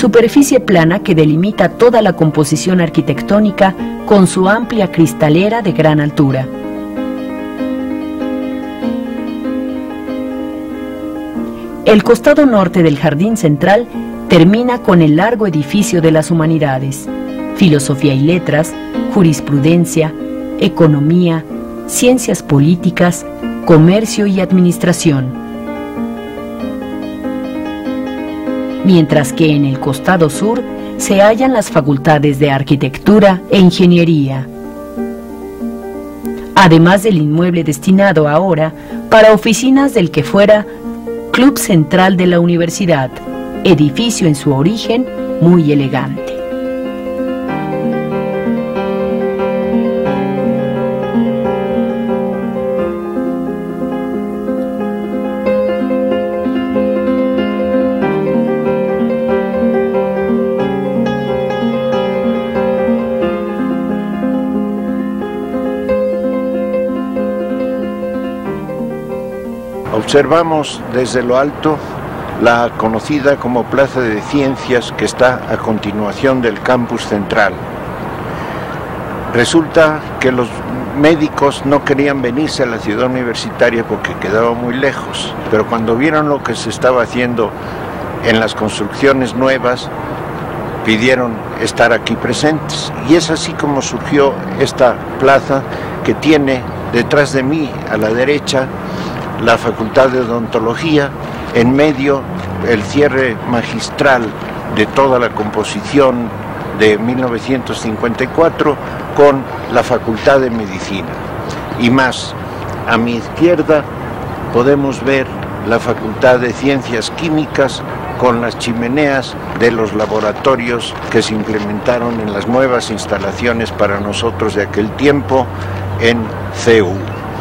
superficie plana que delimita toda la composición arquitectónica con su amplia cristalera de gran altura. El costado norte del jardín central termina con el largo edificio de las humanidades: filosofía y letras, jurisprudencia, economía, ciencias políticas, comercio y administración. Mientras que en el costado sur se hallan las facultades de arquitectura e ingeniería, además del inmueble destinado ahora para oficinas del que fuera Club Central de la Universidad, edificio en su origen muy elegante. Observamos desde lo alto la conocida como Plaza de Ciencias, que está a continuación del campus central. Resulta que los médicos no querían venirse a la ciudad universitaria porque quedaba muy lejos, pero cuando vieron lo que se estaba haciendo en las construcciones nuevas, pidieron estar aquí presentes. Y es así como surgió esta plaza, que tiene detrás de mí, a la derecha, la Facultad de Odontología, en medio el cierre magistral de toda la composición de 1954 con la Facultad de Medicina. Y más, a mi izquierda podemos ver la Facultad de Ciencias Químicas con las chimeneas de los laboratorios que se implementaron en las nuevas instalaciones para nosotros de aquel tiempo en CEU.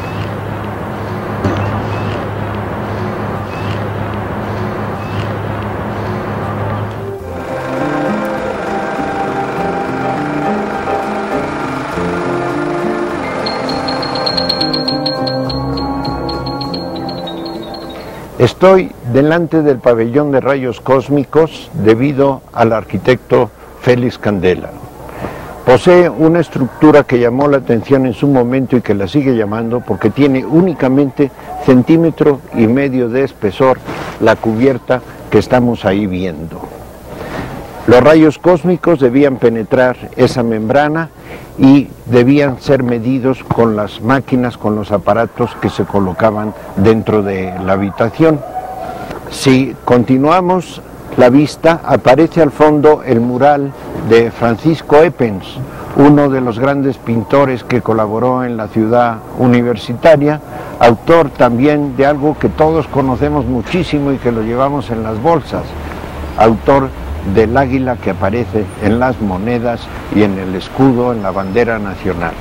Estoy delante del pabellón de rayos cósmicos debido al arquitecto Félix Candela. Posee una estructura que llamó la atención en su momento y que la sigue llamando porque tiene únicamente 1,5 centímetros de espesor la cubierta que estamos ahí viendo. Los rayos cósmicos debían penetrar esa membrana y debían ser medidos con las máquinas, con los aparatos que se colocaban dentro de la habitación. Si continuamos la vista, aparece al fondo el mural de Francisco Eppens, uno de los grandes pintores que colaboró en la ciudad universitaria, autor también de algo que todos conocemos muchísimo y que lo llevamos en las bolsas, autor del águila que aparece en las monedas y en el escudo, en la bandera nacional.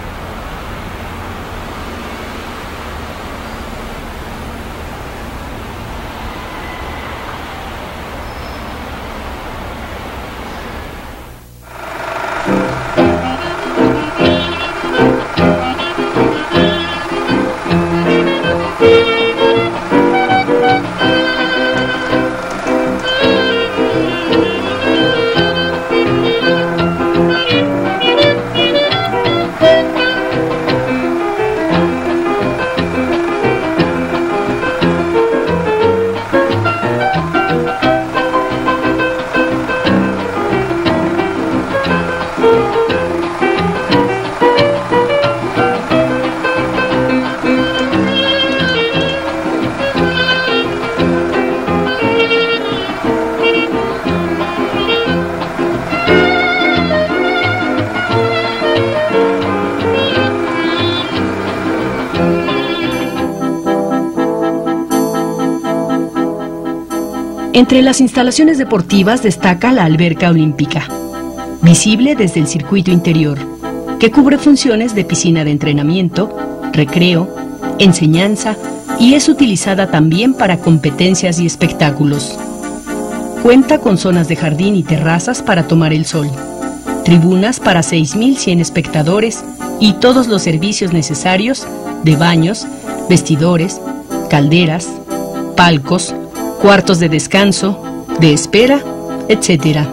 Entre las instalaciones deportivas destaca la alberca olímpica, visible desde el circuito interior, que cubre funciones de piscina de entrenamiento, recreo, enseñanza y es utilizada también para competencias y espectáculos. Cuenta con zonas de jardín y terrazas para tomar el sol, tribunas para 6.100 espectadores y todos los servicios necesarios de baños, vestidores, calderas, palcos, cuartos de descanso, de espera, etc.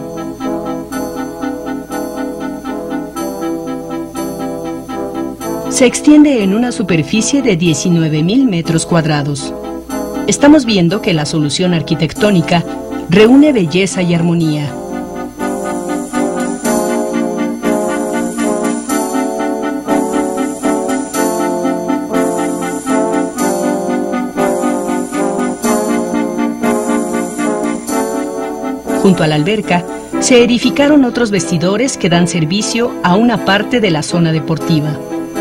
Se extiende en una superficie de 19.000 metros cuadrados. Estamos viendo que la solución arquitectónica reúne belleza y armonía. Junto a la alberca se edificaron otros vestidores que dan servicio a una parte de la zona deportiva.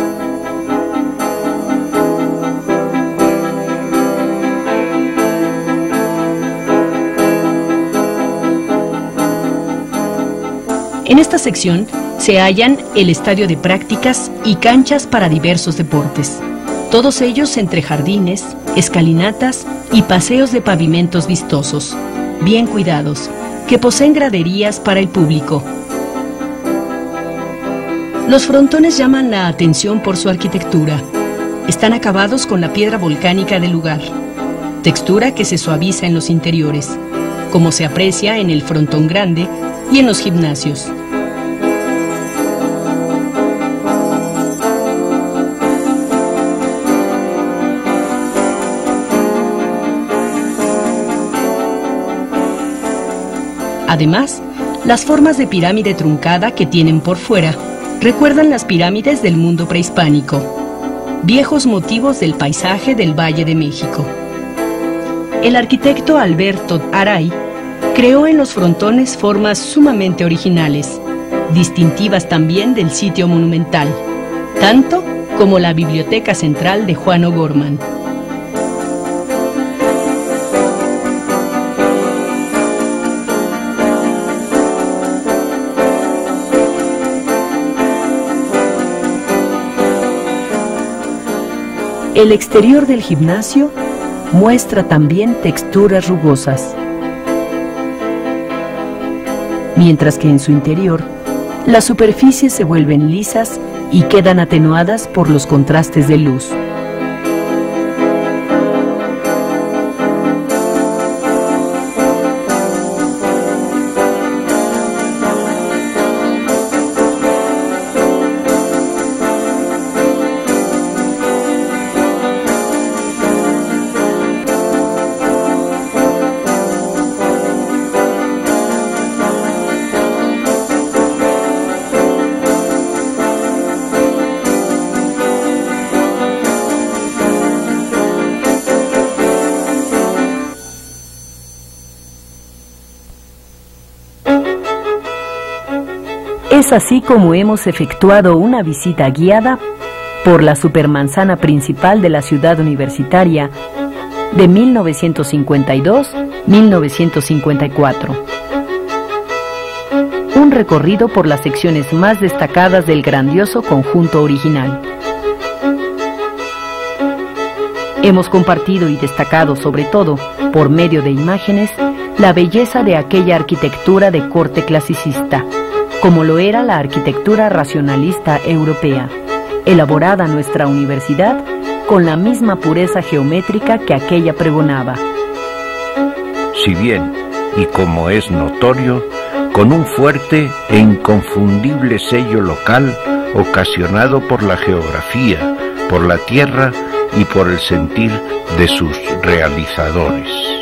En esta sección se hallan el estadio de prácticas y canchas para diversos deportes, todos ellos entre jardines, escalinatas y paseos de pavimentos vistosos, bien cuidados, que poseen graderías para el público. Los frontones llaman la atención por su arquitectura. Están acabados con la piedra volcánica del lugar, textura que se suaviza en los interiores, como se aprecia en el frontón grande y en los gimnasios. Además, las formas de pirámide truncada que tienen por fuera recuerdan las pirámides del mundo prehispánico, viejos motivos del paisaje del Valle de México. El arquitecto Alberto Aray creó en los frontones formas sumamente originales, distintivas también del sitio monumental, tanto como la Biblioteca Central de Juan O'Gorman. El exterior del gimnasio muestra también texturas rugosas, mientras que en su interior las superficies se vuelven lisas y quedan atenuadas por los contrastes de luz. Es así como hemos efectuado una visita guiada por la supermanzana principal de la ciudad universitaria de 1952-1954. Un recorrido por las secciones más destacadas del grandioso conjunto original. Hemos compartido y destacado sobre todo, por medio de imágenes, la belleza de aquella arquitectura de corte clasicista, como lo era la arquitectura racionalista europea, elaborada en nuestra universidad con la misma pureza geométrica que aquella pregonaba. Si bien, y como es notorio, con un fuerte e inconfundible sello local ocasionado por la geografía, por la tierra y por el sentir de sus realizadores.